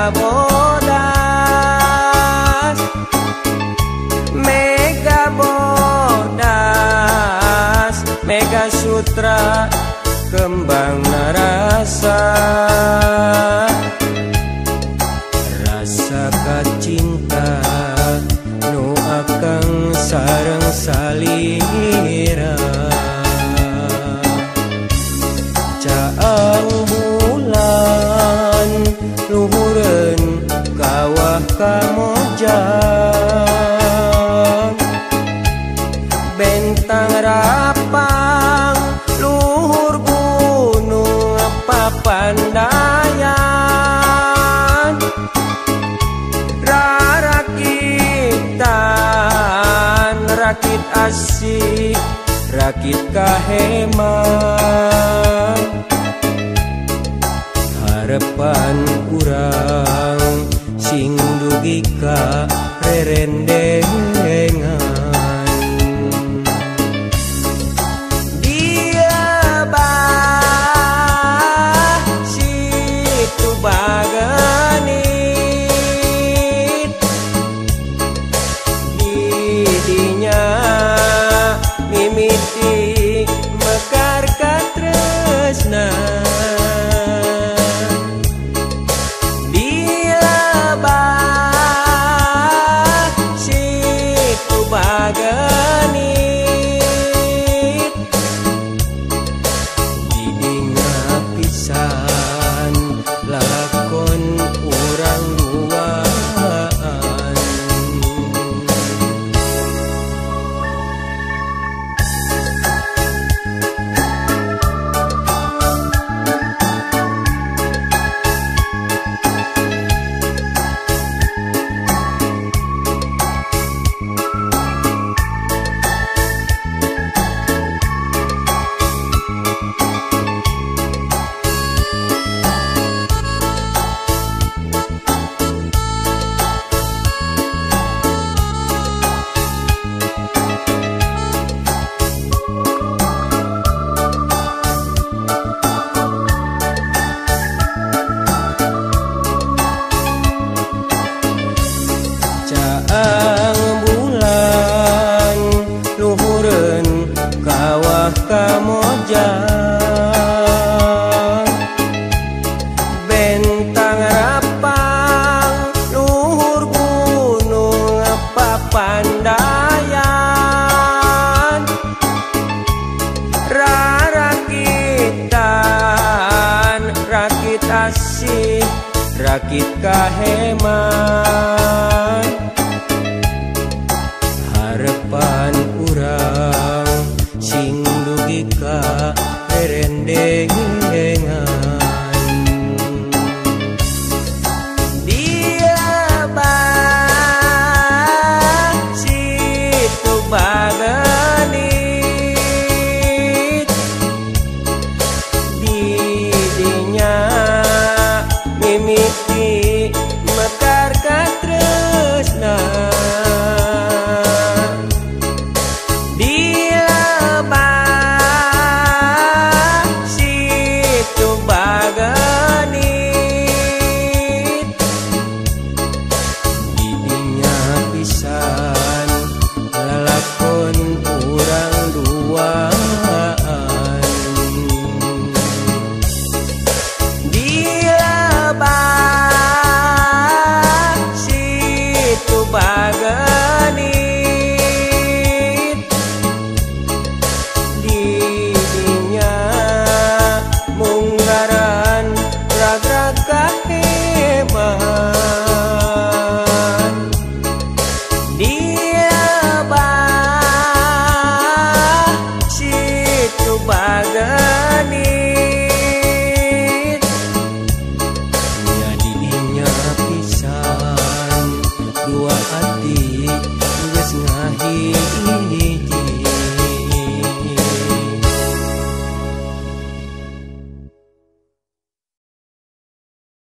bodas, mega bodas, mega sutra kembang rasa, rasa kacinta nu akang sareng salira. Caang bulan luhureun kawah kamojang, bentang rapang luhur gunung papandayan, rarakitan rakit asik rakit kaheman, harapan urang sing dugi ka rerendengan. Dia bah situ bagenit, didinya mimiti mekar katresna. Bila bah situ bagenit, didinya pisan lakon urang duaan. Caang bulan luhureun kawah kamojang, bentang rapang luhur gunung papandayan, rarakitan rakit asih rakit kaheman, harapan urang sing dugi ka rerendengan. Dia bah situ bagenit, didinya mimiti mekar katresna. Bila bah situ bagenit, didinya pisan lalakon urang duaan. Bila bah situ bagenit, didinya munggaran ragrag